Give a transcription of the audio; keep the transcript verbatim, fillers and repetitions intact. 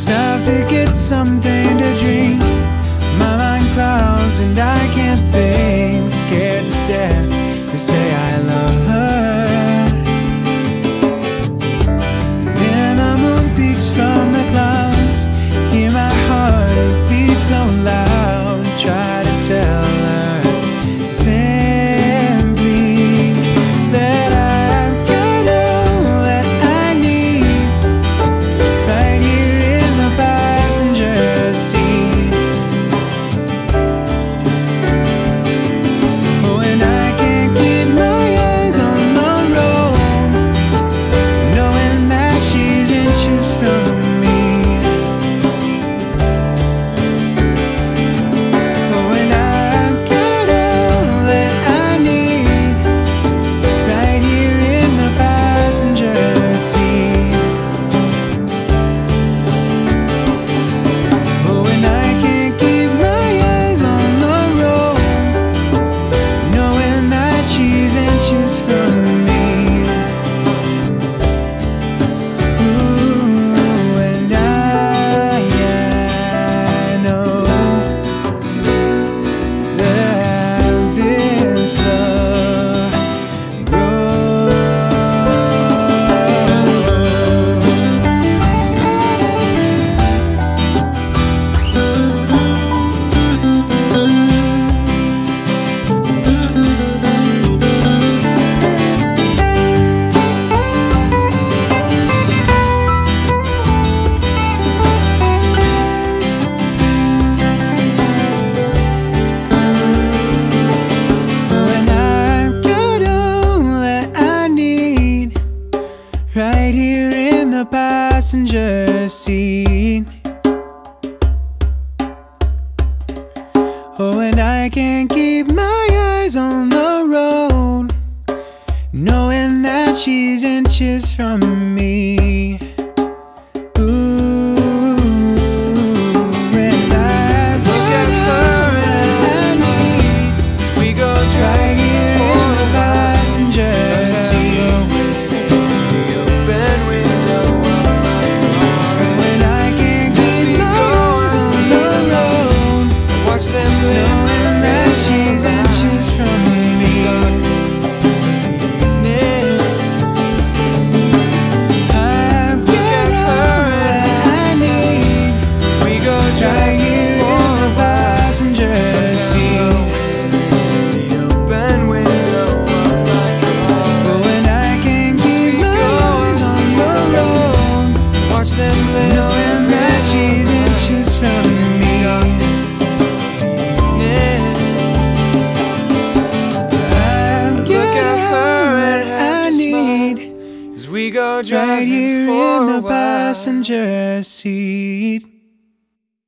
Stop to get something to drink. My mind clouds and I can't think. Scared to death to say I love her. Then the moon peeks from the clouds. Hear my heart beat so loud. Try to tell her simply that I've got all that I need right here in the passenger seat. Oh, and I can't keep my eyes on the road, knowing that she's inches from me. Oh, and I've got all that I need right here in the passenger seat. Oh, and I can't keep my eyes on the road, knowing that she's inches from me. Ooh, and I, I know that this love grows. Oh, and I've got all that I need right here in the passenger seat. Oh, and I can't keep my eyes on the road, knowing that she's inches from me. Ooh, and I look at her and I need we go right here in the passenger seat. The open window of my car, and I can't keep my eyes on the road, Watch them knowing that she's inches from me. I've got all that I need right here in the passenger seat. the open window of my car. Oh, and I can't keep my eyes on the road, Watch them play knowing that she's inches from me. I've Look got at all her that and I have to need As we go right driving here for in a the while. passenger seat.